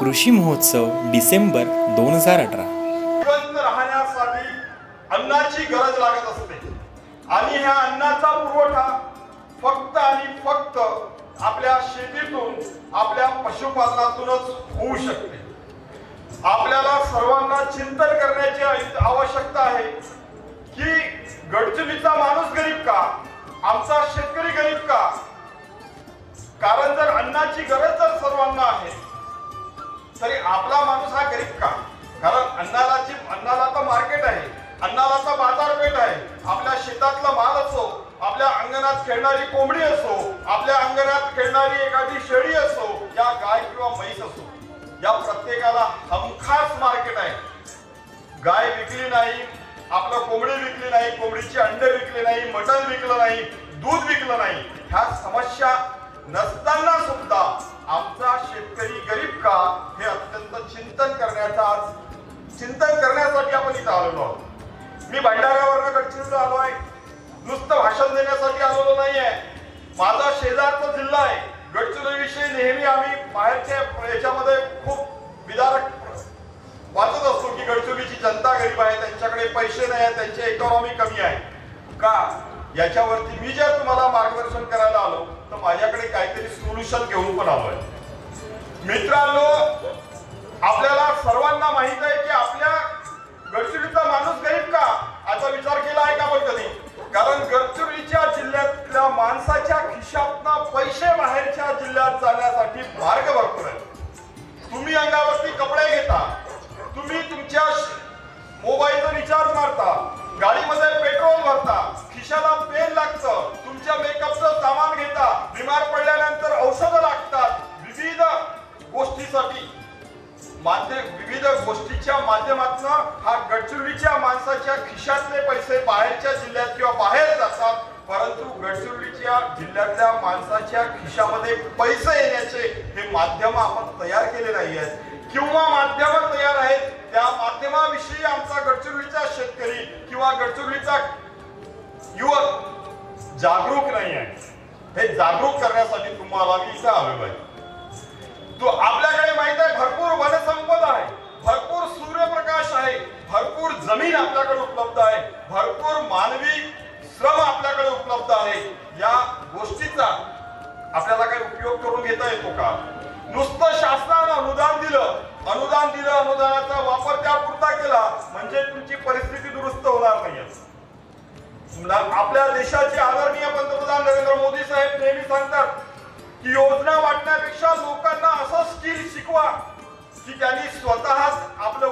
कृषी महोत्सव डिसेंबर 2018। जिवंत राहण्यासाठी अन्नाची गरज लागत असते आणि ह्या अन्नाचा पुरवठा फक्त आणि फक्त आपल्या शेतीतून, आपल्या पशुपालनातूनच होऊ शकते। आपल्याला सर्वांना चिंतन करण्याची आवश्यकता आहे की गडचिरोलीचा माणूस गरीब का, आमचा शेतकरी गरीब का? कारण जर अन्नाची गरज जर सर्वांना आहे तरी आपला माणूस हा गरीब का? कारण अन्नाला तर मार्केट आहे, अन्नाला तर बाजारपेठ आहे। आपल्या शेतातला माल असो, आपल्या अंगणात खेळणारी कोंबडी असो, आपल्या अंगणात खेळणारी एखादी शेळी असो, या गाय किंवा म्हैस असो, या प्रत्येकाला हमखास मार्केट आहे। गाय विकली नाही, आपलं कोंबडी विकली नाही, कोंबडीचे अंडे विकले नाही, मटण विकलं नाही, दूध विकलं नाही, ह्या समस्या नसताना सुद्धा आमचा शेतकरी गरीब का, हे अत्यंत चिंतन करण्यासाठी आपण इथं आलेलो आहोत। मी भंडाऱ्यावरनं गडचिरोलीला आलो आहे, नुसतं भाषण देण्यासाठी आलेलो नाहीये। माझा शेजारचा जिल्हा आहे गडचिरोली विषयी नेहमी आम्ही बाहेरच्या याच्यामध्ये खूप विदारक वाचत असतो की गडचिरोलीची जनता गरीब आहे, त्यांच्याकडे पैसे नाही आहेत, त्यांची इकॉनॉमी कमी आहे का? याच्यावरती मी जर तुम्हाला मार्गदर्शन करायला आलो तर माझ्याकडे काहीतरी सोल्युशन घेऊन पण आलोय। मित्रांनो, आपल्याला सर्वांना माहित आहे की आपल्या गडचिरोलीचा माणूस गरीब का? याचा विचार केला आहे का आपण कधी? कारण गडचिरोलीच्या जिल्ह्यातल्या माणसाच्या खिशातनं पैसे बाहेरच्या जिल्ह्यात जाण्यासाठी मार्ग भरपूर आहेत। तुम्ही अंगावरती कपडे घेता, तुम्ही तुमच्या मोबाईलचा रिचार्ज मारता, गाडीमध्ये पेट्रोल भरता, खिशाला पेन लागतं, तुमच्या मेकअपचं सामान घेता, बिमार पडल्यानंतर औषधं लागतात, विविध गोष्टीच्या माध्यमातून हा गडचिरोलीच्या माणसाच्या खिशातले पैसे बाहेरच्या जिल्ह्यात किंवा बाहेर जातात। परंतु गडचिरोलीच्या जिल्ह्यातल्या माणसाच्या खिशामध्ये पैसे येण्याचे हे माध्यम आपण तयार केले नाही आहेत किंवा माध्यम तयार आहेत, त्या माध्यमाविषयी आमचा गडचिरोलीचा शेतकरी किंवा गडचिरोलीचा युवक जागरूक नाही आहे। हे जागरूक करण्यासाठी तुम्हाला मी इथं आलेलो आहे। तो आपल्याकडे माहित आहे भरपूर वनसंपदा आहे, भरपूर सूर्यप्रकाश आहे, भरपूर जमीन आपल्याकडे उपलब्ध आहे, भरपूर मानवी श्रम आपल्याकडे उपलब्ध आहे। या गोष्टीचा आपल्याला काही उपयोग करून घेता येतो का? नुसतं शासनाने अनुदान दिलं, अनुदानाचा वापर त्यापुरता केला म्हणजे तुमची परिस्थिती दुरुस्त होणार नाही। आपल्या देशाचे आदरणीय पंतप्रधान नरेंद्र मोदी साहेब नेहमी सांगतात की योजना वाटण्यापेक्षा लोकांना असं स्किल शिकवा की त्यांनी स्वतःच आपलं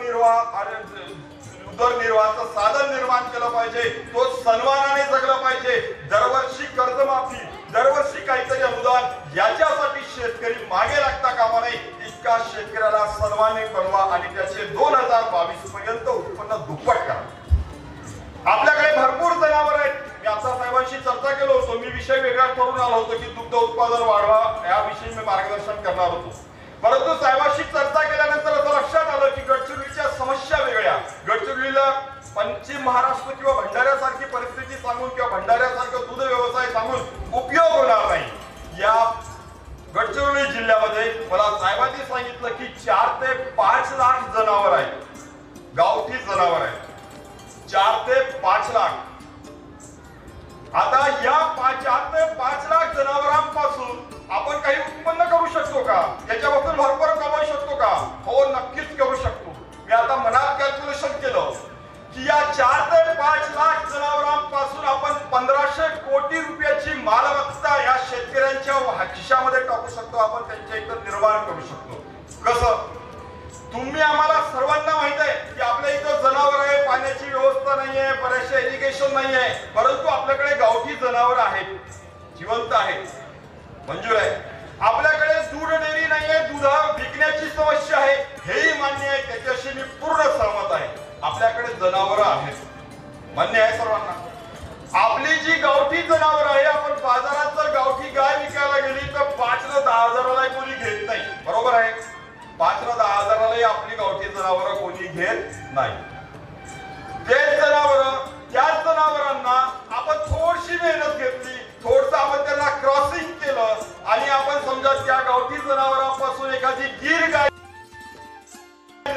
उदरनिर्वाहाचं साधन निर्माण केलं पाहिजे, तो सन्मानाने जगलं पाहिजे। दरवर्षी कर्जमाफी, दरवर्षी काहीतरी अनुदान, याच्यासाठी शेतकरी मागे लागता कामा नये। इतका शेतकऱ्याला सन्मानित बनवा आणि त्याचे 2022 पर्यंत उत्पन्न दुप्पट करा। आपल्याकडे भरपूर जनावर आहेत। मी आता साहेबांशी चर्चा केलो होतो, मी विषय वेगळा ठरवून आलो होतो की दुग्ध उत्पादन वाढवा याविषयी मी मार्गदर्शन करणार होतो। परंतु साहेबांशी चर्चा केल्यानंतर असं लक्षात आलं की गडचिरोलीच्या समस्या वेगळ्या। गडचिरोलीला पश्चिम महाराष्ट्र किंवा भंडाऱ्यासारखी परिस्थिती सांगून किंवा भंडाऱ्यासारखं दूध व्यवसाय सांगून उपयोग होणार नाही। या गडचिरोली जिल्ह्यामध्ये मला साहेबांनी सांगितलं की 4 ते 5 लाख जनावर आहेत, गावठी जनावर आहेत, 4 ते 5 लाख। आता या 4 ते 5 लाख जनावरांपासून आपण काही उत्पन्न करू शकतो का? याच्यापासून भरपूर कमावू शकतो का? हो, नक्कीच करू शकतो। मी आता मनात कॅल्क्युलेशन केलं की या 4 ते 5 लाख जनावरांपासून आपण 1500 कोटी रुपयाची मालमत्ता या शेतकऱ्यांच्या खिशामध्ये टाकू शकतो, आपण त्यांच्या इथं निर्माण करू शकतो। कसं? तुम्ही आम्हाला सर्वांना माहित आहे की आपल्या इथं जनावर आहे, पाण्याची व्यवस्था नाहीये, बरेचसे इरिगेशन नाहीये, परंतु आपल्याकडे गावठी जनावर आहेत, जिवंत आहेत, मंजूर आहे। आपल्याकडे दूध डेअरी नाहीये, दूध विकण्याची समस्या आहे, हेही मान्य आहे, त्याच्याशी मी पूर्ण सहमत आहे। आपल्याकडे जनावर आहेत, मान्य आहे सर्वांना। आपली जी गावठी जनावर आहे, आपण बाजारात जर गावठी गाय विकायला गेली तर 5 ते 10 हजाराला कोणी घेत नाही, बरोबर आहे? 5 ते 10 हजारालाही आपली गावठी जनावर कोणी घेत नाही। त्याच जनावरांना आपण थोडीशी मेहनत घेतली, थोडंसं आपण त्यांना क्रॉसिंग केलं आणि आपण समजा त्या गावठी जनावरांपासून एखादी गीर गाय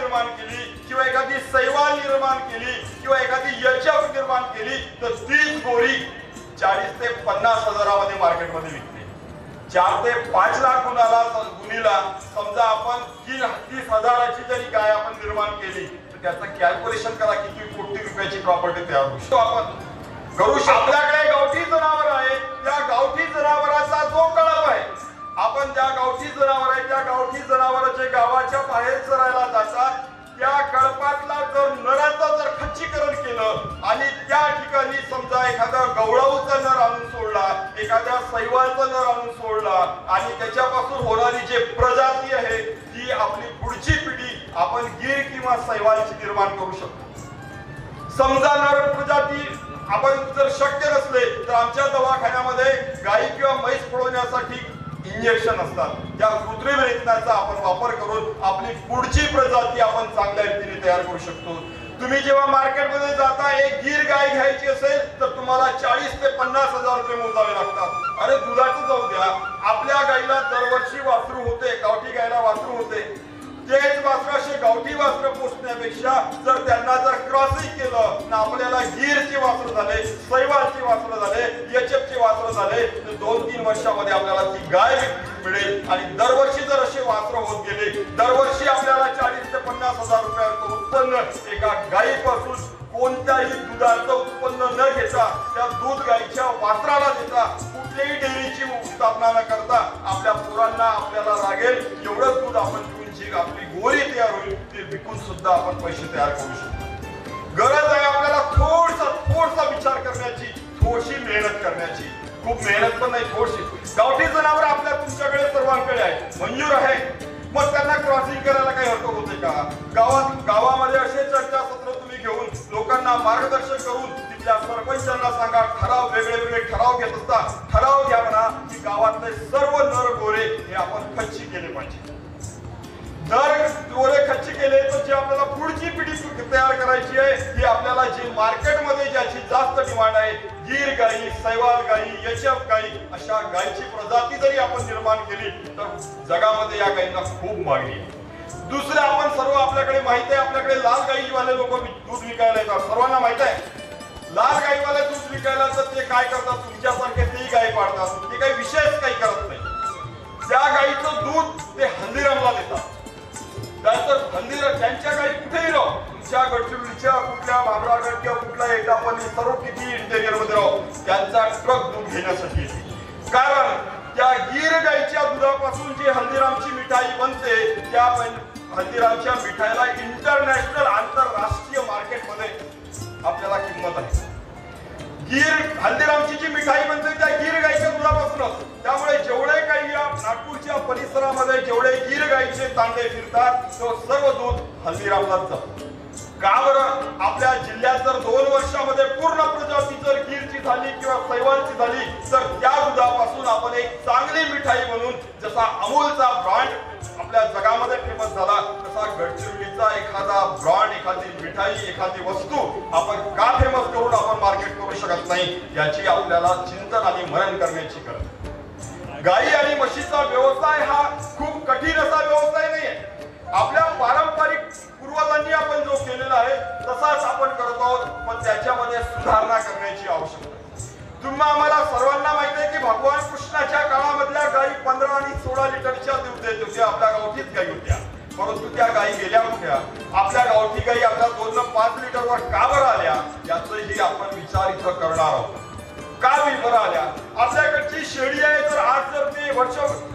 निर्माण केली किंवा एखादी सैवाल निर्माण केली किंवा एखादी यचप निर्माण केली तर तीच गोरी 40 ते 50 हजारामध्ये मार्केटमध्ये विकते. 4 ते 5 लाख गुणीला समजा आपण 30 हजाराची जरी गाय आपण निर्माण केली तर त्याचं कॅल्क्युलेशन करा किती कोटी रुपयाची प्रॉपर्टी तयार होऊ शकतो आपण करू शकतो. आपल्याकडे गावठी जनावर आहे, त्या गावठी जनावराचा जो कळप आहे, आपण ज्या गावठी जनावर आहे त्या गावठी जनावराचे गावाच्या बाहेर चरायला जातात, त्या कळपातला जर नराचं जर खच्चीकरण केलं आणि त्या ठिकाणी समजा एखादा गवळाऊचा नर आणून सोडला, एखाद्या सैवालचा नर आणून सोडला आणि त्याच्यापासून होणारी जे प्रजाती आहे ती आपली पुढची पिढी आपण गीर किंवा सैवालची निर्माण करू शकतो. समजा नर प्रजाती आपण जर शक्य नसले तर आमच्या दवाखान्यामध्ये गाई किंवा म्हैस पळवण्यासाठी इंजेक्शन असतात, त्या कृत्रिम रेतनाचा आपण वापर करून आपली पुढची प्रजाती आपण चांगल्या रीतीने तयार करू शकतो. तुम्ही जेव्हा मार्केटमध्ये जाता एक गीर गाय घ्यायची असेल तर तुम्हाला 40 ते 50 हजार रुपये मोजावे लागतात. अरे दुधाचं जाऊ द्या, आपल्या गाईला दरवर्षी वासरू होते, गावठी गायला वासरू होते, तेच वासरू असे गावठी वासरू पोसण्यापेक्षा जर त्यांना जर क्रॉसिंग केलं ना आपल्याला गीरचे वासरू झाले, सैवालचे वासरू झाले, यचपचे वासरू झाले तर 2-3 वर्षामध्ये आपल्याला ती गाय मिळेल आणि दरवर्षी जर असे वासरू होत गेले, दरवर्षी आपल्याला 40 ते 50 हजार रुपयाचं उत्पन्न एका गायीपासून कोणत्याही दुधाचं उत्पन्न न घेता त्या दूध गायीच्या वासराला देता कुठल्याही डेअरीची स्थापना न करता आपल्या पोरांना आपल्याला लागेल एवढं दूध आपण पिऊन जी आपली गोरी तयार होईल ते विकून सुद्धा आपण पैसे तयार करू शकतो. गरज आहे आपल्याला थोडसा विचार करण्याची, थोडीशी मेहनत करण्याची, खूप मेहनत पण नाही, थोडीशी. गावठी जनावर आपल्या तुमच्याकडे सर्वांकडे आहे, मंजूर आहे, मग त्यांना क्रॉसिंग करायला काही हरकत होते का? गावामध्ये असे चर्चासत्र तुम्ही घेऊन लोकांना मार्गदर्शन करून तिथल्या सरपंचांना सांगा, ठराव वेगळे ठराव घेत असता, ठराव घ्या म्हणा की गावातले सर्व नर गोरे हे आपण खच्ची केले पाहिजे. नर गोरे खच्ची केले तर जे आपल्याला पुढची पिढी तयार करायची आहे ही आपल्याला जी मार्केटमध्ये ज्याची जास्त डिमांड आहे, गीर गाई, सैवाल गाई, यचप गाई अशा गायची प्रजाती जरी आपण निर्माण केली तर जगामध्ये या गायींना खूप मागणी आहे. दुसरे आपण सर्व आपल्याकडे माहिती आहे, आपल्याकडे लाल गाईवाले लोक दूध विकायला येतात, सर्वांना माहित आहे. लाल गाईवाले दूध विकायला तर ते काय करतात, तुमच्यासारखे तेही गाय पाळतात, ते काही विशेष काही करत नाही. त्या गाईचं दूध ते हल्दीरामला देतात. त्यांच्या गाई कुठेही राहो, तुमच्या गडचिरोलीच्या कुठल्या भामरागड किंवा कुठल्या एटापल्ली सर्व किती इंटेरियर मध्ये राहो, त्यांचा ट्रक दूध घेण्यासाठी येते. कारण त्या गीर गाईच्या दुधापासून जी हल्दीरामची मिठाई बनते त्या हल्दीरामच्या मिठाईला इंटरनॅशनल आंतरराष्ट्रीय मार्केटमध्ये आपल्याला किंमत आहे. हल्दीरामची जी मिठाई बनते त्या गीर गाईच्या दुधापासूनच. त्यामुळे जेवढे काही या नागपूरच्या परिसरामध्ये जेवढे गीर गाईचे तांडे फिरतात तो सर्व दूध हल्दीरामलाच जातं. का बरं? आपल्या जिल्ह्यात जर 2 वर्षामध्ये पूर्ण प्रजाती जर गीरची झाली किंवा सैवालची झाली तर त्या दुधापासून आपण एक चांगली मिठाई बनवून, जसा अमूलचा ब्रँड आपल्या जगामध्ये फेमस झाला तसा गडचिरोलीचा एखादा ब्रँड, एखादी मिठाई, एखादी वस्तू आपण का फेमस करून आपण मार्केट करू शकत नाही याची आपल्याला चिंतन आणि मनन करण्याची गरज आहे. गाई आणि म्हशीचा व्यवसाय हा खूप कठीण असा व्यवसाय नाहीये. आपल्या पारंपरिक पूर्वजांनी आपण जो केलेला आहे तसाच आपण करत आहोत, पण त्याच्यामध्ये सुधारणा करण्याची आवश्यकता आहे. तुम्हाला आम्हाला सर्वांना माहिती आहे की भगवान कृष्णाच्या काळामधल्या गायी 15 आणि 16 लिटरच्या दूध देत होत्या, आपल्या गावठीच गायी होत्या. परंतु त्या गायी गेल्या कुठ्या? आपल्या गावठी गायी आपल्या 2 ते 5 लिटरवर का बरं आल्या याचाही आपण विचार इथं करणार आहोत. का बरं आल्या? आपल्याकडची शेळी आहे तर आज जर ते वर्ष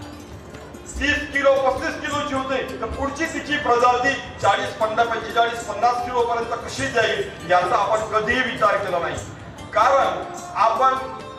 30 किलो 35 किलोची होते तर पुढची तिची प्रजाती 40, 45, 50 किलो पर्यंत कशी जाईल याचा आपण कधीही विचार केला नाही. कारण आपण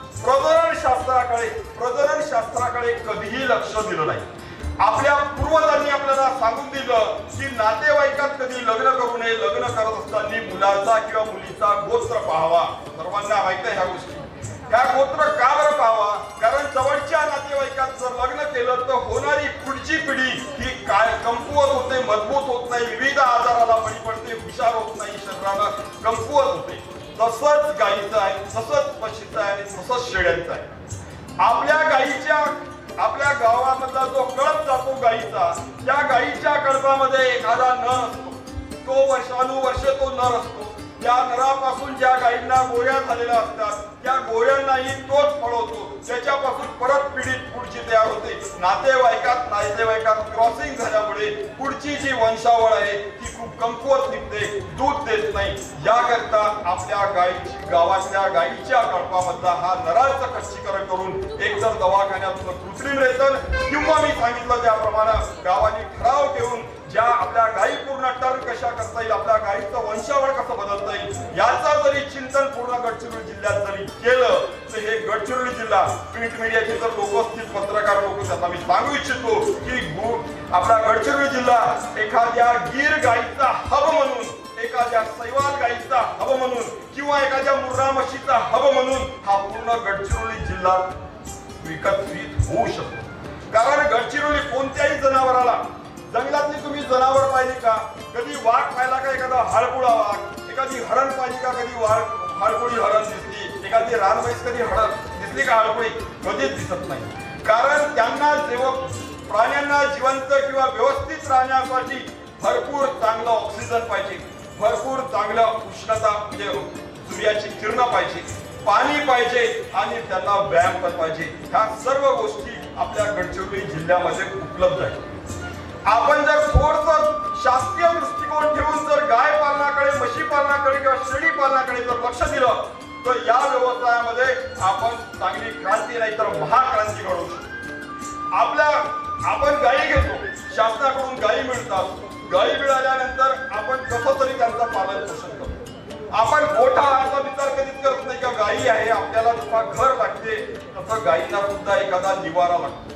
प्रजनन शास्त्राकडे कधीही लक्ष दिलं नाही. आपल्या पूर्वजांनी आपल्याला सांगून दिलं की नातेवाईकात कधी लग्न करू नये, लग्न करत असताना मुलाचा किंवा मुलीचा गोत्र पाहावा. सर्वांना माहिती आहे ह्या गोष्टी. ह्या गोत्र का बरं पाहावा? कारण जवळच्या नातेवाईकात जर लग्न केलं तर होणारी पुढची पिढी ही काय कमकुवत होते, मजबूत होत नाही, विविध आजाराला बळी पडते, हुशार होत नाही, शरीराला कमकुवत होते. तसंच गायीचं आहे, तसंच म्हशीचं आहे, तसंच शेळ्यांचं आहे. आपल्या गावामधला जो कळप जातो गायीचा, त्या गायीच्या कळपामध्ये एखादा नर असतो. तो वर्षानुवर्ष तो नर असतो. त्या नरापासून ज्या गायींना गोऱ्या झालेल्या असतात त्या गोऱ्यांनाही तोच पळवतो. त्याच्यापासून परत पिढी पुढची तयार होते. नातेवाईकात क्रॉसिंग झाल्यामुळे पुढची जी वंशावळ आहे ती खूप कमकुवत निघते, दूध देत नाही. याकरता आपल्या गावातल्या गायीच्या कळपामधला हा नराचं खच्चीकरण करून एकतर दवाखान्यातून कृत्रिम रेतन किंवा मी सांगितलं त्याप्रमाणे गावाने ठराव घेऊन ज्या आपल्या गायी पूर्ण टर्न कशा करता येईल, आपल्या गायीचं वंशावळ कसं बदलता येईल याचा जरी चिंतन पूर्ण गडचिरोली जिल्ह्यात जरी केलं तर हे गडचिरोली जिल्हा प्रिंट मीडियाचे जर लोक असतील, पत्रकार लोक, त्यांना मी सांगू इच्छितो की आपला गडचिरोली जिल्हा एखाद्या गीर गायीचा हब म्हणून, एखाद्या सैवाल गायीचा हब म्हणून किंवा एखाद्या मुर्रा म्हशीचा हब म्हणून हा पूर्ण गडचिरोली जिल्हा विकसित होऊ शकतो. कारण गडचिरोली कोणत्याही जनावराला, जंगलातली तुम्ही जनावर पाहिली का, कधी वाघ पाहिला का, एखादा हळकुळा वाघ, एखादी हरण पाहिली का, कधी हळकुळी हरण दिसली, एखादी रानमैस कधी हरण दिसली का, हळकुळी कधीच दिसत नाही. कारण त्यांना जेव्हा प्राण्यांना जिवंत किंवा व्यवस्थित राहण्यासाठी भरपूर चांगला ऑक्सिजन पाहिजे, भरपूर चांगला उष्णता म्हणजे सूर्याची किरण पाहिजे, पाणी पाहिजे आणि त्यांना व्यायाम पण पाहिजे. ह्या सर्व गोष्टी आपल्या गडचिरोली जिल्ह्यामध्ये उपलब्ध आहेत. आपण जर थोडस शास्त्रीय दृष्टिकोन ठेवून जर गाय पालनाकडे, म्हशी पालनाकडे किंवा शेळी पालनाकडे जर लक्ष दिलं तर या व्यवसायामध्ये आपण चांगली क्रांती नाही तर महाक्रांती घडवू शकतो. आपण गायी घेतो, शासनाकडून गायी मिळतात, गायी मिळाल्यानंतर आपण कसं तरी त्यांचं पालन पोषण करतो. आपण गोठा असा विचार कधीच करत नाही की गायी आहे आपल्याला जसं घर लागते तसं गायींना सुद्धा एखादा निवारा लागतो.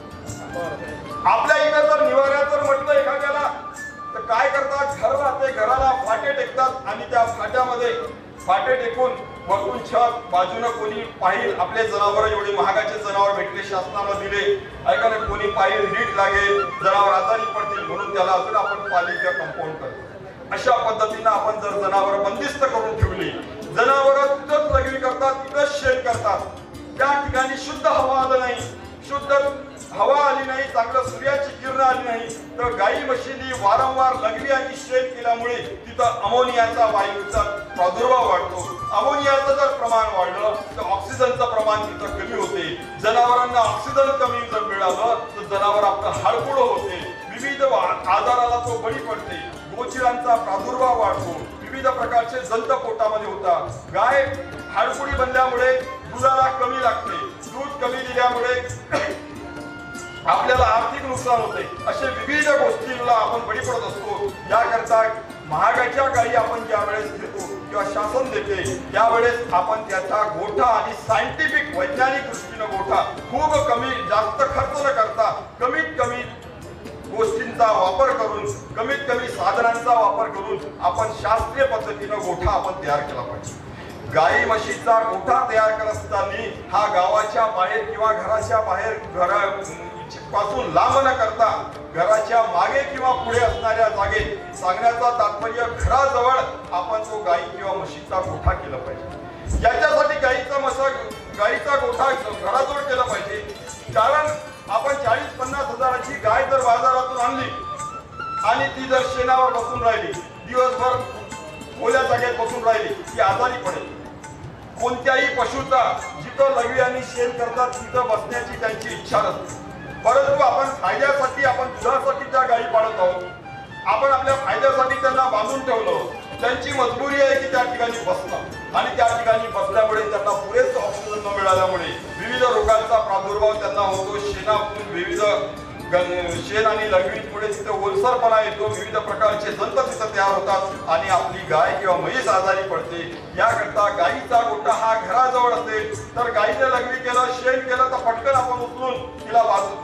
आपल्या इकडे जर निवाऱ्या जर म्हटलं एखाद्याला तर काय करतात, घर राहते, घराला फाटे टेकतात आणि त्या फाट्यामध्ये फाटे टेकून वरतून छत, बाजूनं कोणी पाहिल, आपले जनावर एवढे महागाचे जनावर भेटले, शासनाला दिले, ऐका ना, कोणी पाहिल नीट लागेल, जनावर आजारी पडतील म्हणून त्याला अजून आपण पालिका कंपाऊंड करतो. अशा पद्धतीनं आपण जर जनावर बंदिस्त करून ठेवली, जनावर तिथंच लघवी करतात, तिथंच शेण करतात, त्या ठिकाणी शुद्ध हवा आलं नाही, शुद्ध हवा आली नाही, चांगलं सूर्याची किरण आली नाही तर गायी म्हशींनी वारंवार लघवी आणि शेण केल्यामुळे तिथं अमोनियाचा वायूचा प्रादुर्भाव वाढतो. अमोनियाचं जर प्रमाण वाढलं तर ऑक्सिजनचं प्रमाण तिथं कमी होते. जनावरांना ऑक्सिजन कमी जर मिळालं तर जनावर आपलं हळकुळ होते, विविध आजाराला तो बळी पडते, गोचिरांचा प्रादुर्भाव वाढतो, विविध प्रकारचे जंत पोटामध्ये होतात. गाय हळकुळी बनल्यामुळे दुधाला कमी लागते, दूध कमी दिल्यामुळे आपल्याला आर्थिक नुकसान होते. असे विविध गोष्टींना आपण बळी पडत असतो. याकरता महागाच्या गायी आपण ज्या वेळेस घेतो किंवा शासन देते त्यावेळेस आपण त्याचा गोठा आणि सायंटिफिक वैज्ञानिक दृष्टीनं गोठा खूप कमी, जास्त खर्च न करता कमीत कमी गोष्टींचा वापर करून, कमीत कमी साधनांचा वापर करून आपण शास्त्रीय पद्धतीनं गोठा आपण तयार केला पाहिजे. गाई म्हशीचा गोठा तयार करत असताना हा गावाच्या बाहेर किंवा घराच्या बाहेर पासून लांब न करता घराच्या मागे किंवा पुढे असणाऱ्या जागेत, सांगण्याचा तात्पर्य घराजवळ आपण तो गाई किंवा म्हशीचा गोठा केला पाहिजे. याच्यासाठी गाईचा गोठा घराजवळ केला पाहिजे. कारण आपण 40-50 हजाराची गाय जर बाजारातून आणली आणि ती जर शेणावर बसून राहिली, दिवसभर ओल्या जागेत बसून राहिली, ती आजारी पडेल. कोणत्याही पशुचा जिथं लघवी आणि शेण करतात तिथं बसण्याची त्यांची इच्छा नसते. परंतु आपण फायद्यासाठी, आपण दुधासाठी त्या गायी पाळत आहोत, आपण आपल्या फायद्यासाठी त्यांना बांधून ठेवलं, त्यांची मजबुरी आहे की त्या ठिकाणी बसणं आणि त्या ठिकाणी बसल्यामुळे त्यांना पुरेसं ऑक्सिजन न मिळाल्यामुळे विविध रोगांचा प्रादुर्भाव त्यांना होतो. शेणातून विविध शेण आणि लघवीमुळे तिथे ओलसरपणा येतो, विविध प्रकारचे जंत तिथं तयार होतात आणि आपली गाय किंवा म्हैस आजारी पडते. याकरता गायीचा गोठा हा घराजवळ असेल तर गायीने लघवी केलं, शेण केलं तर पटकन आपण उचलून तिला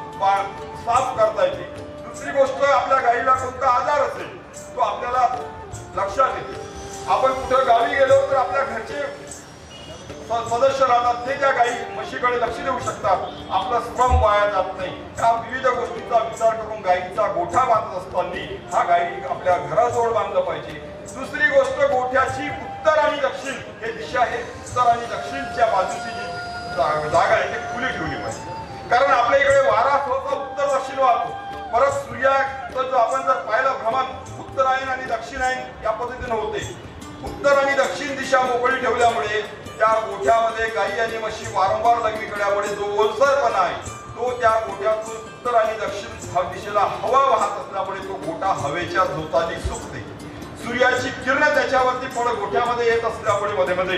साफ करता येते. दुसरी गोष्ट, आपल्या गायीला कोणता आजार असेल तो आपल्याला लक्षात येते. आपण कुठं गावी गेलो तर आपल्या घरचे सदस्य राहतात, ते त्या गायी म्हशीकडे लक्ष देऊ शकतात, आपलं श्रम वाया जात नाही. या विविध गोष्टींचा विचार करून गायीचा गोठा बांधत असताना हा गायी आपल्या घराजवळ बांधलं पाहिजे. दुसरी गोष्ट, गोठ्याची उत्तर आणि दक्षिण हे दिशा आहे, उत्तर आणि दक्षिणच्या बाजूची जी जागा आहे ती खुली ठेवली पाहिजे. कारण आपल्या इकडे वारा सहसा उत्तर दक्षिण वाहतो, परत सूर्याचं आपण जर पाहिलं भ्रमण उत्तरायण आणि दक्षिणायन या पद्धतीने होते. उत्तर आणि दक्षिण दिशा मोकळी ठेवल्यामुळे त्या गोठ्यामध्ये गायी आणि म्हशी वारंवार लघवी केल्यामुळे जो ओलसरपणा आहे तो त्या गोठ्यातून उत्तर आणि दक्षिण दिशेला हवा वाहत असल्यामुळे तो गोठा हवेच्या झोताने सुकते. सूर्याची किरण त्याच्यावरती पडत गोठ्यामध्ये येत असल्यामुळे मध्ये मध्ये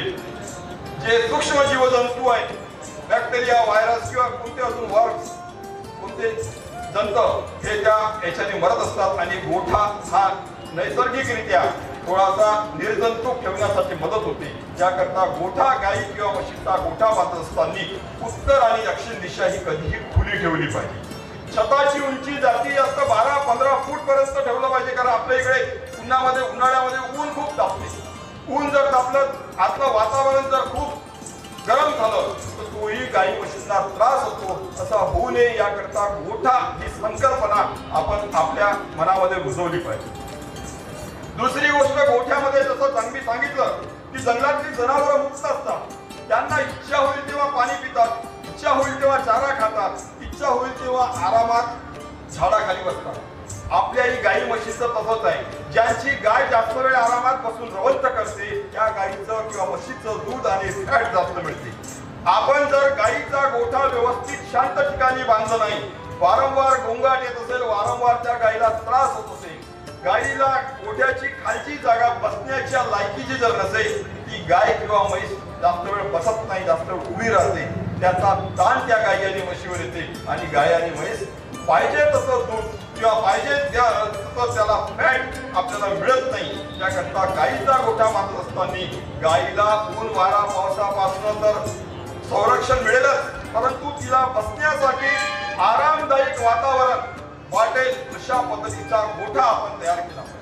जे सूक्ष्म जीवजंतू आहेत, बॅक्टेरिया, व्हायरस किंवा कोणते अजून वर्म्स, कोणते जंत हे त्या याच्याने मरत असतात आणि गोठा हा नैसर्गिकरित्या थोडासा निर्जंतुक ठेवण्यासाठी मदत होते. त्याकरता गोठा गाई किंवा म्हशीचा गोठा बांधत असताना उत्तर आणि दक्षिण दिशा ही कधीही खुली ठेवली पाहिजे. छताची उंची जास्तीत जास्त 12-15 फूट पर्यंत ठेवलं पाहिजे, कारण आपल्या इकडे उन्हाळ्यामध्ये ऊन खूप तापते. ऊन जर तापलं, आतलं वातावरण जर खूप गरम झालं तर तोही गाई म्हशींना त्रास होतो. असा होऊ नये याकरता गोठा ही संकल्पना आपण आपल्या मनामध्ये रुजवली पाहिजे. दुसरी गोष्ट, गोठ्यामध्ये जसं मी सांगितलं की जंगलातली जनावरं मुक्त असतात. त्यांना इच्छा होईल तेव्हा पाणी पितात, इच्छा होईल तेव्हा चारा खातात, इच्छा होईल तेव्हा आरामात झाडाखाली बसतात. आपल्याही गाई म्हशीचं तसंच आहे. ज्यांची गाय जास्त वेळ आरामात बसून रवंत करते त्या गाईचं किंवा म्हशीचं दूध आणि फॅट जास्त मिळते. आपण जर गाईचा गोठा व्यवस्थित शांत ठिकाणी बांधला नाही, वारंवार गोंगाट येत असेल, वारंवार त्या गाईला त्रास होत असेल, गाईला गोठ्याची खालची जागा बसण्याच्या लायकीची जर नसेल, ती गाय किंवा म्हैस जास्त वेळ बसत नाही, जास्त वेळ उभी राहते. त्याचा ताण त्या गाई आणि म्हशीवर येते आणि गाय आणि म्हैस पाहिजे तसं दूध किंवा पाहिजे तसं त्याला फॅट आपल्याला मिळत नाही. त्याकरता गाईचा गोठा बांधत असताना गाईला ऊन, वारा, पावसापासून तर संरक्षण मिळेलच, परंतु तिला बसण्यासाठी आरामदायक वातावरण वाटेल अशा पद्धतीचा गोठा आपण तयार केला पाहिजे.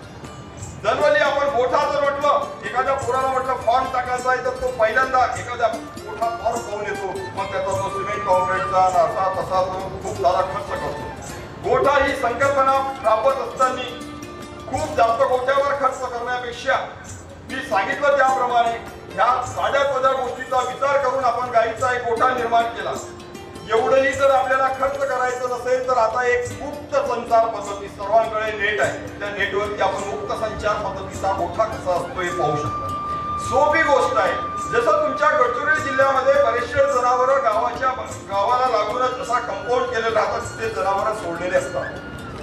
जनरली आपण गोठा जर म्हटलं, एखाद्या पोराला म्हटलं फॉर्म टाकायचा आहे तर तो पहिल्यांदा एखाद्या मोठा फॉर्म पाहून येतो, मग त्याचा जो सिमेंट कॉन्क्रीटचा असा तसा तो खूप सारा खर्च करतो. गोठा ही संकल्पना राबवत असताना खूप जास्त गोठ्यावर खर्च करण्यापेक्षा मी सांगितलं त्याप्रमाणे ह्या साध्या साध्या गोष्टीचा विचार करून आपण गाईचा एक गोठा निर्माण केला. एवढंही जर आपल्याला खर्च करायचं नसेल तर आता एक मुक्त संचार पद्धती, सर्वांकडे नेट आहे, त्या नेटवरती आपण मुक्त संचार पद्धतीचा गोठा कसा असतो हे पाहू शकता. सोपी गोष्ट आहे. जसं तुमच्या गडचिरोली जिल्ह्यामध्ये बरेचसे जनावरं गावाला लागूनच जसा कंपाऊंड केलेलं राहतात, तिथे जनावरं सोडलेले असतात.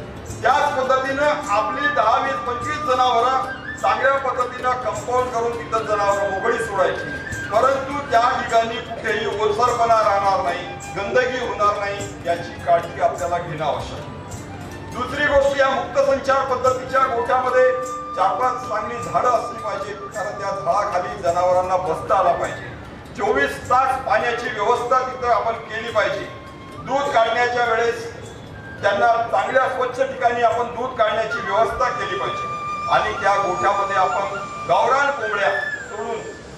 त्याच पद्धतीनं आपली 10-20-25 जनावरं चांगल्या पद्धतीनं कंपाऊंड करून तिथं जनावरं मोकळी सोडायची, परंतु त्या ठिकाणी कुठेही ओलसरपणा राहणार नाही, गंदगी होणार नाही याची काळजी आपल्याला घेणं आवश्यक आहे. दुसरी गोष्ट, या मुक्त संचार पद्धतीच्या गोठ्यामध्ये 4-5 चांगली झाडं असली पाहिजेत, कारण त्या झाडाखाली जनावरांना बसता आला पाहिजे. 24 तास पाण्याची व्यवस्था तिथं आपण केली पाहिजे. दूध काढण्याच्या वेळेस त्यांना चांगल्या स्वच्छ ठिकाणी आपण दूध काढण्याची व्यवस्था केली पाहिजे आणि त्या गोठ्यामध्ये आपण गावरान कोंबड्या सोडून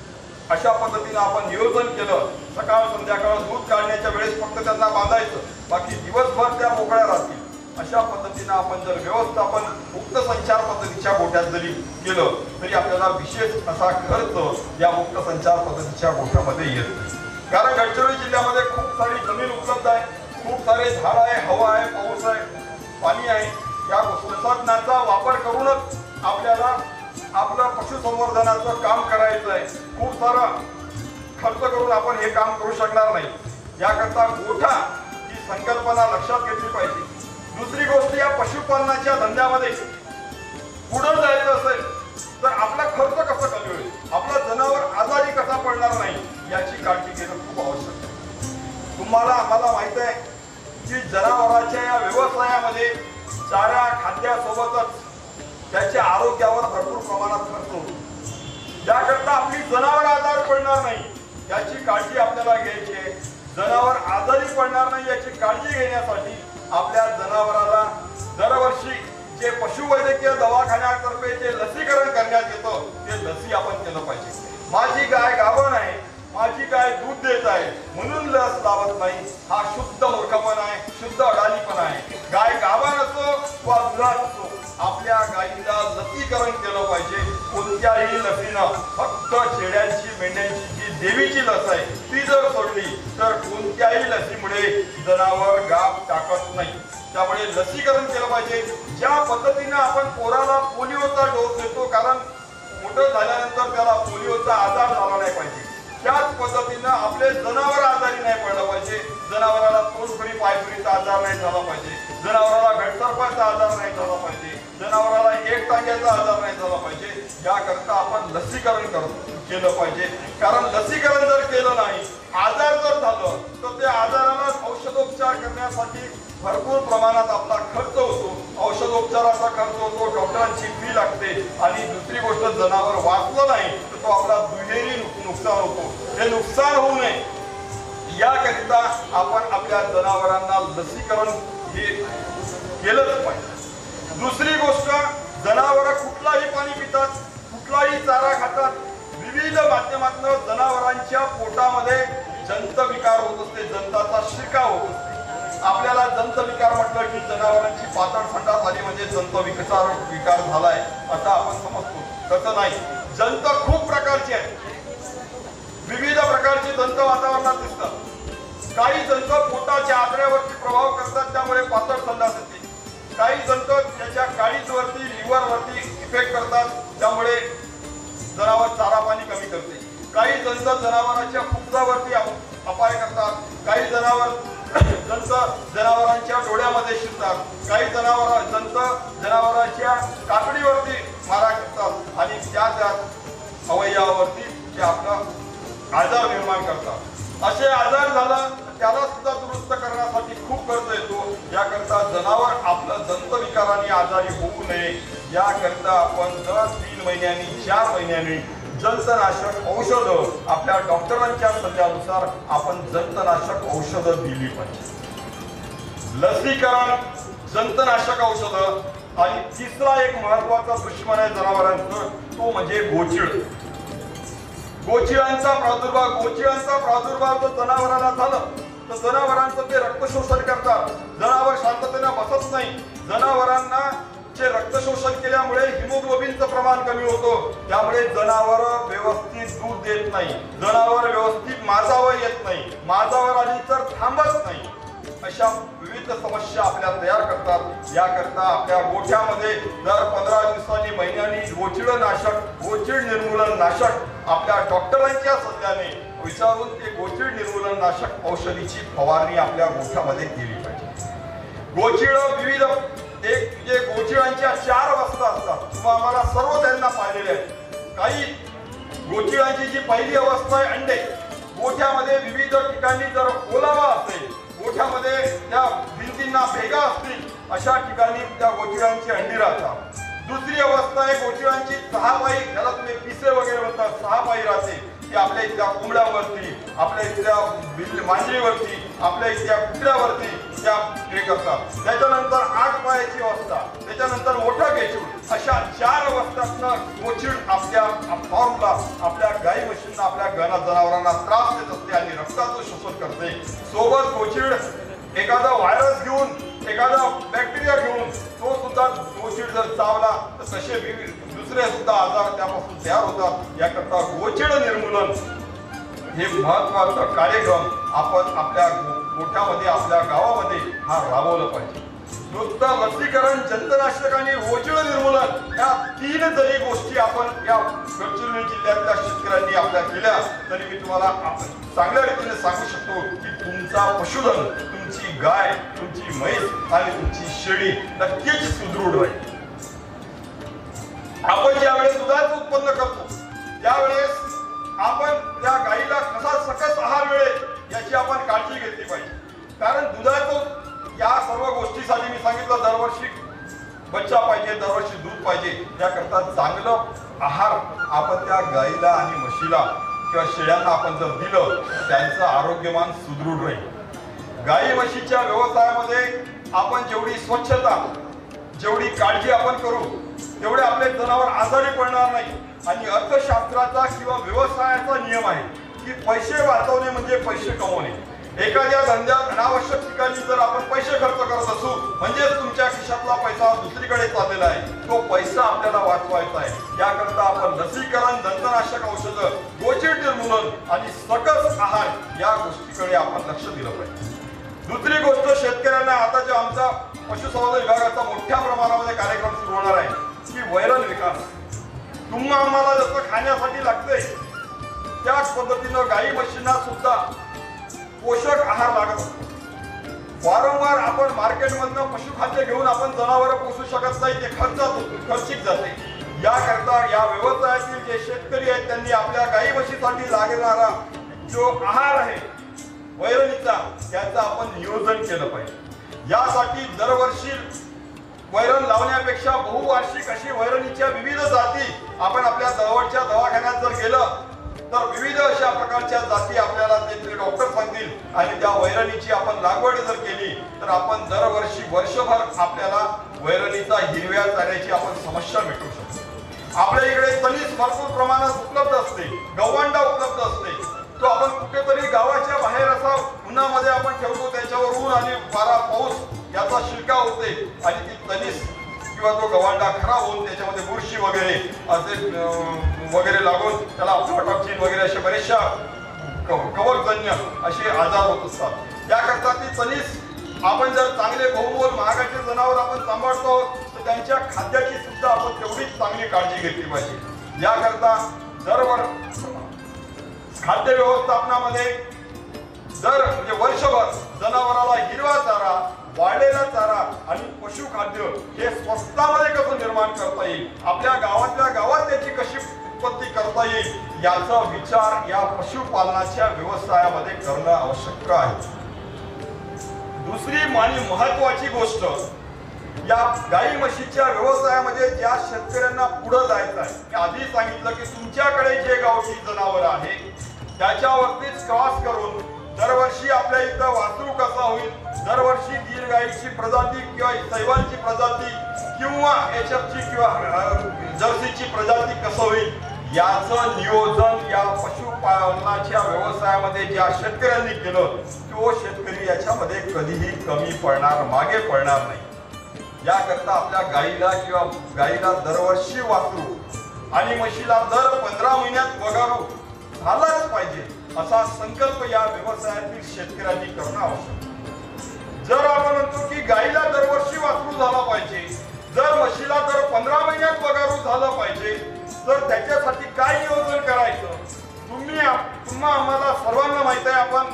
अशा पद्धतीने आपण नियोजन केलं. सकाळ संध्याकाळ दूध काढण्याच्या वेळेस फक्त त्यांना बांधायचं, बाकी दिवसभर त्या मोकळ्या राहतील. अशा पद्धतीने आपण जर व्यवस्थापन मुक्त संचार पद्धतीच्या गोठ्यात जरी केलं तरी आपल्याला विशेष असा खर्च या मुक्त संचार पद्धतीच्या गोठ्यामध्ये येत नाही. कारण गडचिरोली जिल्ह्यामध्ये खूप सारी जमीन उपलब्ध आहे, खूप सारे झाड आहे, हवा आहे, पाऊस आहे, पाणी आहे. या संसाधनांचा वापर करूनच आपल्याला आपलं पशुसंवर्धनाचं काम करायचं आहे. खूप सारा खर्च करून आपण हे काम करू शकणार नाही. याकरता गोठा ही संकल्पना लक्षात घेतली पाहिजे. दुसरी गोष्ट, या पशुपालनाच्या धंद्यामध्ये पुढे जायचं असेल तर आपला खर्च कसा कमी होईल, आपला जनावर आजारी कसा पडणार नाही याची काळजी घेणं खूप आवश्यक आहे. तुम्हाला आम्हाला माहित आहे की जनावरांच्या या व्यवसायामध्ये चारा खाद्यासोबतच त्याच्या आरोग्यावर भरपूर प्रमाणात खर्च होतो. याकरता आपली जनावर आजारी पडणार नाही याची काळजी आपल्याला घ्यायची आहे. जनावर आजारी पडणार नाही याची काळजी घेण्यासाठी आपल्या जनावराला दरवर्षी जे पशुवैद्यकीय दवाखान्यातर्फे जे लसीकरण करण्यात येतं ते लसी आपण केलं पाहिजे. माझी गाय गाभण आहे, माझी गाय दूध देत आहे म्हणून लस लावत नाही, हा शुद्ध मूर्खपणा आहे, शुद्ध अडाणीपणा आहे. गाय गाभण असो वा दुधाळ असो, आपल्या गायीला लसीकरण केलं पाहिजे. कोणत्याही लसीनं फक्त शेळ्यांची, मेंढ्यांची जी देवीची लस आहे ती जर सोडली तर कोणत्याही लसीमुळे जनावर गाभ टाकत नाही. त्यामुळे लसीकरण केलं पाहिजे. ज्या पद्धतीने आपण पोराला पोलिओचा डोस देतो, कारण मोठं झाल्यानंतर त्याला पोलिओचा आजार झाला नाही पाहिजे, त्याच पद्धतीनं आपले जनावर आजारी नाही पडलं पाहिजे. जनावराला तोंडफुरी पायफुरीचा आजार नाही झाला पाहिजे, जनावराला घटसर्पाचा आजार नाही झाला पाहिजे, जनावराला एक टांग्याचा आजार नाही झाला पाहिजे. याकरता आपण लसीकरण केलं पाहिजे. कारण लसीकरण जर केलं नाही, आजार जर झालं तर त्या आजाराला औषधोपचार करण्यासाठी भरपूर प्रमाणात आपला खर्च होतो. औषधोपचाराचा खर्च होतो, डॉक्टरांची फी लागते, आणि दुसरी गोष्ट जनावर वाचलं नाही तर तो आपला दुहेरी नुकसान होतो. हे नुकसान होऊ नये याकरिता आपण आपल्या जनावरांना लसीकरण हे केलंच पाहिजे. दुसरी गोष्ट, जनावर कुठलाही पाणी पितात, कुठलाही चारा खातात, विविध माध्यमातून जनावरांच्या पोटामध्ये जंतविकार होत असते, जंताचा शिरकाव होत असते. आपल्याला जंतविकार म्हटलं की जनावरांची पातळ संडास आली म्हणजे विकार झालाय असं आपण समजतो. तसं नाही, जंत खूप प्रकारचे आहेत, विविध प्रकारचे जंत वातावरणात दिसतात. काही जंत पोटाच्या आतड्यावरती प्रभाव करतात, त्यामुळे पातळ संडास येते. काही जंत त्याच्या काळीजवरती, लिव्हरवरती इफेक्ट करतात, त्यामुळे जनावर चारा पाणी कमी करते. काही जंत जनावरांच्या फुफ्फुसावरती अपाय करतात. काही जंत जनावरांच्या डोळ्यामध्ये शिरतात. काही जंत जनावरांच्या काकडीवरती मारा करतात आणि त्या अवयवावरती ते आपला आजार निर्माण करतात. असे आजार झाला त्याला सुद्धा दुरुस्त करण्यासाठी खूप खर्च येतो. याकरता जनावर आपलं दंतविकाराने आजारी होऊ नये याकरता आपण दर 3 महिन्यांनी 4 महिन्यांनी जंतनाशक औषधं आपल्या डॉक्टरांच्या सल्ल्यानुसार आपण जंतनाशक औषधं दिली पाहिजे. लसीकरण, जंतनाशक औषधं, आणि तिसरा एक महत्वाचा दुश्मन आहे जनावरांचं, तो म्हणजे गोचिड. गोचिडांचा प्रादुर्भाव जर जनावरांना झालं तर जनावरांचं ते रक्त शोषण करतात. जनावर शांततेने बसत नाही. जनावरांना चे रक्त शोषण केल्यामुळे हिमोग्लोबिनचं प्रमाण कमी होतं, त्यामुळे जनावर व्यवस्थित दूध देत नाही, जनावर व्यवस्थित माजावर येत नाही, माजावर आली तर थांबत नाही. अशा विविध समस्या आपल्या तयार करतात. याकरता आपल्या गोठ्यामध्ये दर 15 दिवसांनी, महिन्यांनी गोचिड निर्मूलन नाशक आपल्या डॉक्टरांच्या सल्ल्याने विचारून ते गोचिड निर्मूलन नाशक औषधीची फवारणी आपल्या गोठ्यामध्ये केली पाहिजे. गोचिड विविध म्हणजे गोचिडांच्या 4 अवस्था असतात. आम्हाला सर्व त्यांना पाहिलेले आहेत. काही गोचिडांची जी पहिली अवस्था आहे अंडे. गोठ्यामध्ये विविध ठिकाणी जर ओलावा असेल, गोठ्यामध्ये त्या भिंतींना भेगा असतील, अशा ठिकाणी त्या गोचिडांची अंडी राहतात. दुसरी अवस्था आहे गोचिडांची 6 पाई, ज्याला तुम्ही पिसे वगैरे म्हणतात, 6 पाई राहते. ती आपल्या इथल्या कोंबड्यावरती, आपल्या इथल्या मांजरीवरती, आपल्या इथल्या कुत्र्यावरती त्या हे करतात. त्याच्यानंतर 8 पायाची अवस्था, त्याच्यानंतर मोठं गेचूड. अशा 4 अवस्थातनं गोचिड आपल्या फॉर्मला, आपल्या गाई म्हशींना, आपल्या जनावरांना त्रास देत असते आणि रक्ताचं शोषण करते. सोबत गोचिड एखादा व्हायरस घेऊन, एखादा बॅक्टेरिया घेऊन तो सुद्धा गोचिड जर चावला तर तसे दुसरे सुद्धा आजार त्यापासून तयार होतात. याकरता गोचिड निर्मूलन हे महत्वाचा कार्यक्रम आपण आपल्या गोठ्यामध्ये, आपल्या गावामध्ये हा राबवलं पाहिजे. नुसतं लसीकरण, जंतनाशक आणि गोचिड निर्मूलन या 3 जरी गोष्टी आपण या गडचिरोली जिल्ह्यातल्या शेतकऱ्यांनी आपल्या केल्या तरी मी तुम्हाला चांगल्या रीतीने सांगू शकतो की तुमचा पशुधन, तुमची गाय, तुमची म्हैस आणि तुमची शेळी नक्कीच सुदृढ राहील. आपण ज्यावेळेस दुधाचं उत्पन्न करतो त्यावेळेस आपण त्या गाईला कसा सकस आहार मिळेल याची आपण काळजी घेतली पाहिजे. कारण दुधाचं या सर्व गोष्टीसाठी मी सांगितलं, दरवर्षी बच्चा पाहिजे, दरवर्षी दूध पाहिजे. याकरता चांगलं आहार आपण त्या गाईला आणि म्हशीला किंवा शेळ्यांना आपण जर दिलं त्यांचं आरोग्यमान सुदृढ राहील. गाई म्हशीच्या व्यवसायामध्ये आपण जेवढी स्वच्छता, जेवढी काळजी आपण करू तेवढे आपले जनावर आजारी पडणार नाही. आणि अर्थशास्त्राचा किंवा व्यवसायाचा नियम आहे की पैसे वाचवणे म्हणजे पैसे कमवणे. एखाद्या धंद्यात अनावश्यक ठिकाणी जर आपण पैसे खर्च करत असू म्हणजे तुमच्या खिशातला पैसा दुसरीकडे चाललेला आहे, तो पैसा आपल्याला वाचवायचा आहे. याकरता आपण लसीकरण, जंतनाशक औषधं, गोचिड निर्मूलन आणि सकस आहार या गोष्टीकडे आपण लक्ष दिलं पाहिजे. दुसरी गोष्ट, शेतकऱ्यांना आता जे आमचा पशुसंवर्धन विभागाचा मोठ्या प्रमाणामध्ये कार्यक्रम सुरू होणार आहे की वैरण विकास. तुम्हा आम्हाला जसं खाण्यासाठी लागतंय त्याच पद्धतीनं गाई म्हशींना सुद्धा पोषक आहार लागत असतो. वारंवार आपण मार्केटमधनं पशुखाद्य घेऊन आपण जनावरं पोसू शकत नाही, ते खर्चिक जाते. याकरता या व्यवसायातील जे शेतकरी आहेत त्यांनी आपल्या गाई म्हशीसाठी लागणारा जो आहार आहे वैरणीचा त्याचं आपण नियोजन केलं पाहिजे. यासाठी दरवर्षी वैरण लावण्यापेक्षा बहुवार्षिक अशी वैरणीच्या विविध जाती आपण आपल्या जवळच्या दवाखान्यात जर गेलं तर विविध अशा प्रकारच्या जाती आपल्याला तिथले डॉक्टर सांगतील आणि त्या वैरणीची आपण लागवड जर केली तर आपण दरवर्षी वर्षभर आपल्याला वैरणीचा हिरव्या चाऱ्याची आपण समस्या मिटवू शकतो. आपल्या इकडे तणीस भरपूर प्रमाणात उपलब्ध असते, गव्हांडा उपलब्ध असते. तो आपण कुठेतरी गावाच्या बाहेर असा उन्हामध्ये आपण ठेवतो, त्याच्यावर ऊन आणि वारा पाऊस याचा शिरकाव होते आणि ती तणीस किंवा तो गव्हांडा खराब होऊन त्याच्यामध्ये बुरशी वगैरे असे वगैरे लागून त्याला टॉक्सिन वगैरे असे बरेचशा कवकजन्य असे आजार होत असतात. याकरता ती तणीस आपण जर चांगले बहुमोल महागाचे जनावर आपण सांभाळतो तर त्यांच्या खाद्याची सुद्धा आपण तेवढीच चांगली काळजी घेतली पाहिजे. याकरता खाद्य व्यवस्थापनामध्ये जर म्हणजे वर्षभर जनावराला हिरवा चारा, वाढलेला चारा आणि पशुखाद्य हे स्वस्तामध्ये कसं निर्माण करता येईल, आपल्या गावातल्या गावात त्याची कशी उत्पत्ती करता येईल याचा विचार या पशुपालनाच्या व्यवसायामध्ये करणं आवश्यक आहे. दुसरी आणि महत्वाची गोष्ट या गाई म्हशीच्या व्यवसायामध्ये ज्या शेतकऱ्यांना पुढे जायचं आहे, मी आधी सांगितलं की तुमच्याकडे जे गावठी जनावर आहे त्याच्यावरतीच क्रॉस करून दरवर्षी आपल्या इथं वासरू कसा होईल, दरवर्षी गीर गाईची प्रजाती किंवा सैवालची प्रजाती किंवा एचएफची किंवा जर्सीची प्रजाती कसं होईल याचं नियोजन या पशुपालनाच्या व्यवसायामध्ये ज्या शेतकऱ्यांनी केलं तो शेतकरी याच्यामध्ये कधीही कमी पडणार, मागे पडणार नाही. याकरता आपल्या गाईला दरवर्षी वासरू आणि म्हशीला दर 15 महिन्यात वगारू झालाच पाहिजे असा संकल्प या व्यवसायातील शेतकऱ्यांनी करणं आवश्यक. जर आपण म्हणतो की गाईला दरवर्षी वासरू झाला पाहिजे, जर म्हशीला दर 15 महिन्यात वगारू झालं पाहिजे तर त्याच्यासाठी काय नियोजन करायचं. तुम्हा आम्हाला सर्वांना माहित आहे आपण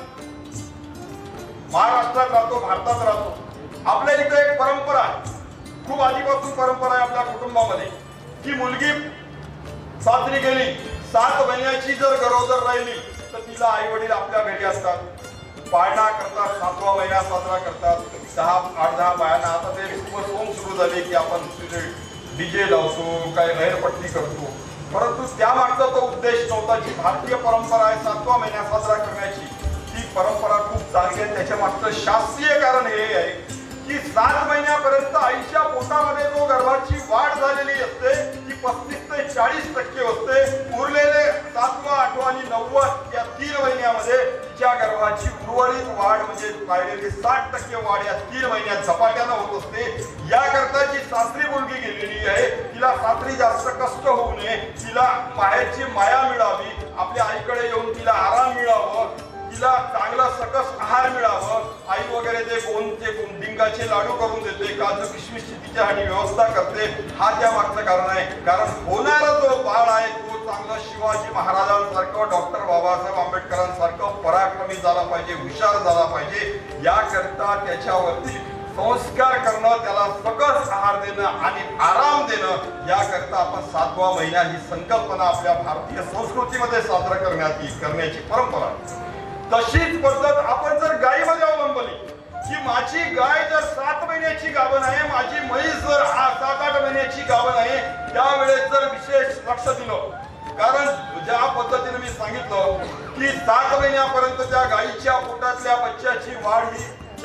महाराष्ट्रात राहतो, भारतात राहतो. आपल्या इथे एक परंपरा आहे, खूप आधीपासून परंपरा आहे आपल्या कुटुंबामध्ये की मुलगी सासरी गेली 7 महिन्याची जर गरोदर राहिली तर तिला आई वडील आपल्या घरी असतात, पाळणा करतात, 7वा महिना साजरा करतात. 8-10 बायांना आता ते सोम सुरू झाले की आपण डीजे लावतो, काय लहरपट्टी करतो, परंतु त्यामागचा तो उद्देश नव्हता. जी भारतीय परंपरा आहे 7वा महिना साजरा करण्याची ती परंपरा खूप चांगली आहे. त्याच्या मागचं शास्त्रीय कारण हे आहे की 7 महिन्यापर्यंत आईच्या पोटामध्ये जो गर्भाची वाढ झालेली असते ती 35 ते 40% असते. उरलेले 7वा, 8वा आणि 9वा या 3 महिन्यामध्ये तिच्या गर्भाची उर्वरित वाढ म्हणजे राहिलेली 60% वाढ या 3 महिन्यात झपाट्यानं होत असते. याकरता जी सासरी मुलगी गेलेली आहे तिला सासरी जास्त कष्ट होऊ नये, तिला माहेरची माया मिळावी, आपल्या आईकडे येऊन तिला आराम मिळावं, तिला चांगला सकस आहार मिळावं. आई वगैरे ते डिंगाचे लाडू करून देते, काजू किशमिशची तिच्यासाठी व्यवस्था करते. हा त्या मागचं कारण आहे. कारण होणारा जो बाळ आहे तो चांगला शिवाजी महाराजांसारखं, डॉक्टर बाबासाहेब आंबेडकरांसारखं पराक्रमी झाला पाहिजे, हुशार झाला पाहिजे. याकरता त्याच्यावरती संस्कार करणं, त्याला सकस आहार देणं आणि आराम देणं याकरता आपण 7वा महिना ही संकल्पना आपल्या भारतीय संस्कृतीमध्ये साजरा करण्याची परंपरा. तशीच पद्धत आपण जर गायीमध्ये अवलंबली की माझी गाय जर 7 महिन्याची गाभण आहे, माझी म्हैस जर 7-8 महिन्याची गाभण आहे, त्यावेळेस जर विशेष लक्ष दिलं. कारण ज्या पद्धतीने मी सांगितलं की 7 महिन्यापर्यंत त्या गायीच्या पोटातल्या बच्च्याची वाढ ही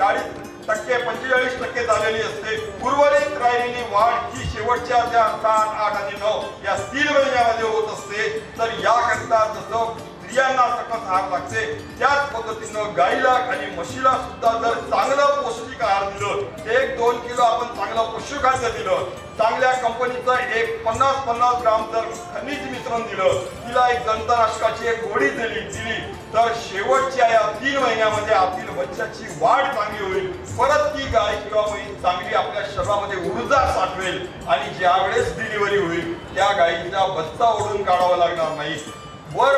40%-45% झालेली असते. उर्वरित राहिलेली वाढ ही शेवटच्या त्या 7, 8 आणि 9 या 3 महिन्यामध्ये होत असते. तर याकरता जसं स्त्रियांना सकस आहार लागते त्याच पद्धतीनं गाईला आणि म्हशीला सुद्धा जर चांगलं पौष्टिक आहार दिलं, 1-2 किलो आपण चांगलं पशुखाद्य दिलं, चांगल्या कंपनीचं एक 50-50 ग्राम जर खनिज मिश्रण दिलं, तिला एक जंतुनाशकाची एक गोळी दिली तर शेवटच्या या 3 महिन्यामध्ये आपली बच्चाची वाढ चांगली होईल. परत ती गाय किंवा म्हैस चांगली आपल्या शरीरामध्ये ऊर्जा साठवेल आणि ज्या वेळेस डिलिव्हरी होईल त्या गायीचा बच्चा ओढून काढावा लागणार नाही. वर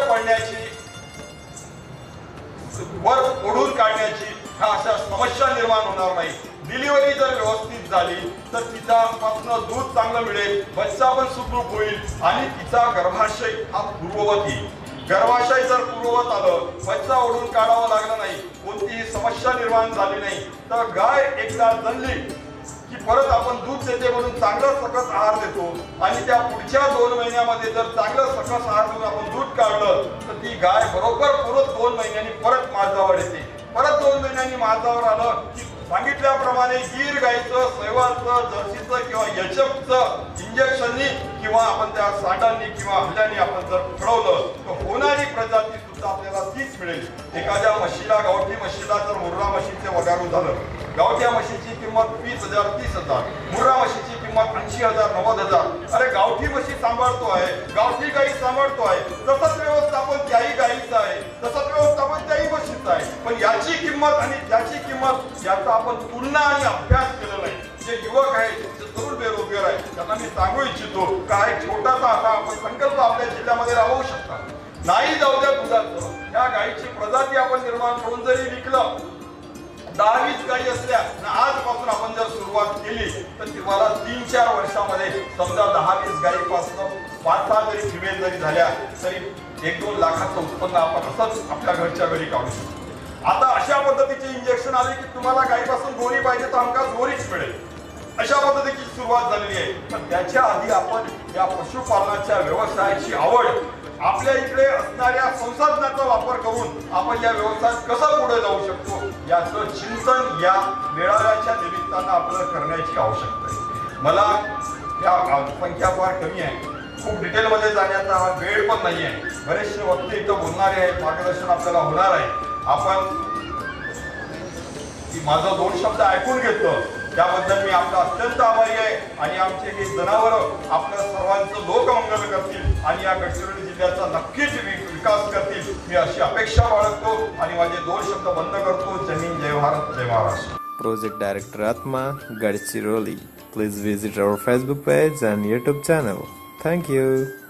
ओढून काढण्याची अशा समस्या निर्माण होणार नाही. डिलिव्हरी जर व्यवस्थित झाली तर तिच्यापासून दूध चांगलं मिळेल, बच्चा पण सुखरूप होईल आणि तिचा गर्भाशय हा पूर्ववत येईल. गर्भाशय जर पूर्ववत आलं, बच्चा ओढून काढावा लागला नाही, कोणतीही समस्या निर्माण झाली नाही, तर गाय एकदा जणली की परत आपण दूध देते म्हणून चांगला सकस आहार देतो आणि त्या पुढच्या 2 महिन्यामध्ये जर चांगलं सकस आहार देऊन आपण दूध काढलं तर ती गाय बरोबर परत 2 महिन्यांनी परत माझावर येते. परत 2 महिन्यांनी माझावर आलं की सांगितल्याप्रमाणे गीर गाईचं, सहवालचं, जर्सीचं किंवा एचएफचं इंजेक्शननी किंवा आपण त्या सांडांनी किंवा हल्ल्याने आपण जर ठरवलं तर होणारी प्रजाती सुद्धा आपल्याला तीच मिळेल. एखाद्या म्हशीला, गावठी म्हशीला जर मुर्रा म्हशीचे वगारू झालं, गावठ्या म्हशीची किंमत 20,000 30,000, मुर्रा म्हशीची किंमत 80,000 90,000. अरे गावठी म्हशी सांभाळतो आहे, गावठी गाई सांभाळतो आहे, तसंच व्यवस्थापन त्याही गाईचं आहे, तसंच व्यवस्थापन त्याही म्हशीचं आहे. पण याची किंमत आणि त्याची किंमत याचा आपण तुलना आणि अभ्यास केला नाही. जे युवक आहेत, जे तरुण बेरोजगार आहेत, त्यांना मी सांगू इच्छितो काय छोटासा असा आपण संकल्प आपल्या जिल्ह्यामध्ये राबवू शकता. नाही जाऊ द्या दुधाचं, या गायीची प्रजाती आपण निर्माण करून जरी विकलं, 10-20 गायी असल्या आजपासून आपण जर सुरुवात केली तर तुम्हाला 3-4 वर्षामध्ये समजा 10-20 गायीपासून 5-6 जरी फिमेल जरी झाल्या तरी 1-2 लाखाचं उत्पन्न आपण असंच आपल्या घरच्या घरी काढू शकतो. आता अशा पद्धतीचे इंजेक्शन आले की तुम्हाला गायीपासून गोरी पाहिजे तर हमखास गोरीच मिळेल, अशा पद्धतीची सुरुवात झालेली आहे. पण त्याच्या आधी आपण या पशुपालनाच्या व्यवसायाची आवड, आपल्या इकडे असणाऱ्या संसाधनाचा वापर करून आपण या व्यवसायात कसं पुढे जाऊ शकतो याचं चिंतन या मेळाव्याच्या निमित्तानं आपल्याला करण्याची आवश्यकता आहे. मला या संख्या फार कमी आहे, खूप डिटेलमध्ये जाण्याचा हा वेळ पण नाही आहे. बरेचसे वक्ते इथं बोलणारे आहेत, मार्गदर्शन आपल्याला होणार आहे. आपण माझं 2 शब्द ऐकून घेतलं त्याबद्दल मी आपला अत्यंत आभारी आहे आणि आमचे हे जनावरं आपल्या सर्वांचं लोकमंगल करतील आणि या गडचिरोली जिल्ह्याचा नक्कीच विकास करतील, मी अशी अपेक्षा बाळगतो आणि माझे 2 शब्द बंद करतो. जय हिंद, जय भारत, जय Maharashtra. Project Director Atma, Gadchiroli. Please visit our Facebook page and YouTube channel. Thank you.